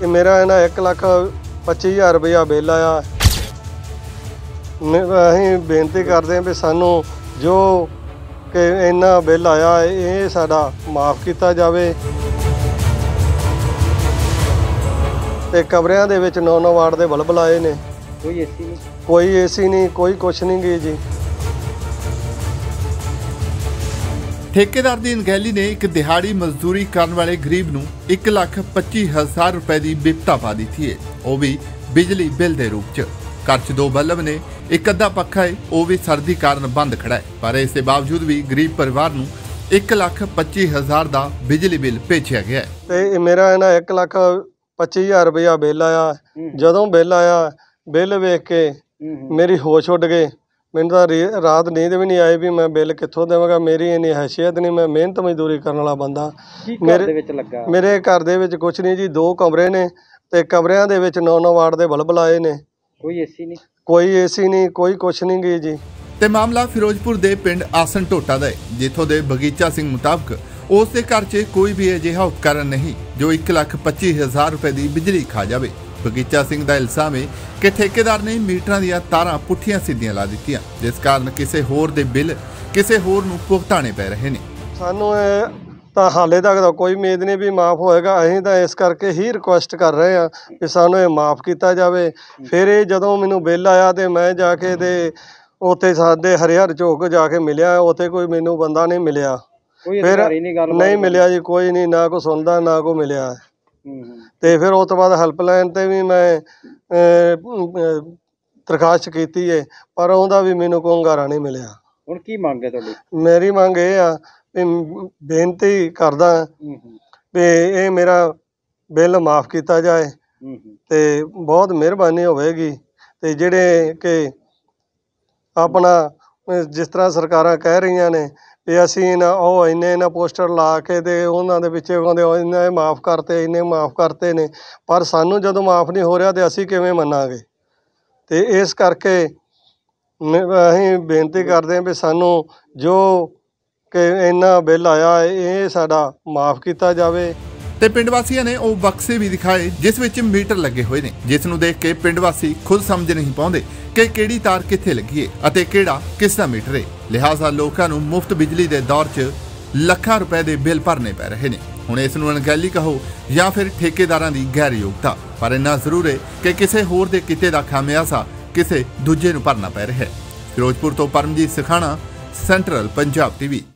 मेरा है ना 1,25,000 रुपया बिल आया। ਅਸੀਂ ਬੇਨਤੀ ਕਰਦੇ ਹਾਂ ਵੀ ਸਾਨੂੰ ਜੋ ਕਿ ਇੰਨਾ ਬਿੱਲ ਆਇਆ ਇਹ ਸਾਡਾ ਮਾਫ ਕੀਤਾ ਜਾਵੇ ਤੇ ਕਮਰਿਆਂ ਦੇ ਵਿੱਚ 9-9 ਵਾਟ ਦੇ ਬਲਬ ਲਾਏ ਨੇ। ਕੋਈ ਏਸੀ ਨਹੀਂ ਕੋਈ ਕੁਛ ਨਹੀਂ ਗੀ ਜੀ। ठेकेदार की अनगहली ने एक दिहाड़ी मजदूरी करने वाले गरीब नूं 1,25,000 रुपए की बिपता पा दी थी, वो भी बिजली बिल के रूप च। घर च 2 बल्ब ने, एक अद्धा पक्खा है, वो भी सर्दी कारण बंद खड़ा है, पर इस बावजूद भी गरीब परिवार नूं 1,25,000 का बिजली बिल भेजा गया है। ते मेरा है ना 1,25,000 रुपया बिल आया। जदों बिल आया बिल वेख के मेरी होश उड़ गए। मैंने तो रात नींद भी नहीं आई भी मैं बिल कितों देवांगा। मेरी इन्नी हैसियत नहीं, मैं मेहनत मजदूरी करने वाला बंदा। मेरे घर दे विच कुछ नहीं जी, 2 कमरे ने ते कमरियां दे विच 9-9 वाट दे बल्ब लाए ने। कोई एसी नहीं कोई कुछ नहीं गी जी। ते मामला फिरोजपुर दे पिंड आसन टोटा दा है, जिथों दे बगीचा सिंह मुताबिक उस दे घर च कोई भी अजिहा उपकरण नहीं जो 1,25,000 रुपए की बिजली खा जाए। बगीचा सिंह का इल्जाम है कि ठेकेदार ने मीटर दी तारां पुठियां सीधियां ला दित्तियां, जिस कारण किसी होर दे बिल किसी होर नूं भुगताने पै रहे ने। सानूं ਤਾਂ ਹਾਲੇ तक तो कोई उम्मीद नहीं भी माफ़ होएगा। ਅਸੀਂ ਤਾਂ इस करके ही रिक्वेस्ट कर रहे हैं कि सानूं ਇਹ माफ़ किया जाए। फिर ये जदों मैनूं बिल आया तो मैं जाके ते उत्थे साडे हरिहर चौक जाके मिलिया, उत्थे कोई मैनूं बंदा नहीं मिलिया। फिर नहीं मिलिया जी, कोई नहीं, ना कोई सुनदा ना कोई मिलिया। तो फिर उस तो बाद हैल्पलाइन ते भी मैं दरखास्त की है, पर उहदा भी मैनूं कोई हंगारा नहीं मिलिया। हुण की मंग है तुहाडी? मेरी मंग ये आ भी बेनती करदा भी ये मेरा बिल माफ़ किया जाए तो बहुत मेहरबानी होगी। तो जिहड़े कि अपना जिस तरह सरकारां कह रही ने भी असीं इन्ने पोस्टर ला के ते उन्हां दे पिछे इन्ने माफ़ करते इन्ने माफ़ करते ने, पर सानूं जदों माफ़ नहीं हो रहा तो असीं किवें मन्नांगे। तो इस करके ਅਸੀਂ बेनती करते हैं भी सानूं जो कि इन्ना बिल आया ये साडा माफ़ किया जाए। ते पिंड वासियों ने वो बक्से भी दिखाए जिस विच मीटर लगे हुए ने, जिस नूं देख के पिंड वासी खुद समझ नहीं पाउंदे कि किहड़ी तार कित्थे लगी है अते किहड़ा किस दा मीटर है। लिहाजा लोकां नूं मुफ्त बिजली दे दौर च लाखां रुपए दे बिल भरने पै रहे ने। हुण इस नूं अणगहली कहो या फिर ठेकेदारां दी गैर योग्यता, पर इन्ना जरूर है कि किसी होर दे किते दा खामियाजा किसी दूजे नूं भरना पै रहा है। फिरोजपुर तो परमजीत सिखाणा, सेंट्रल पंजाब TV।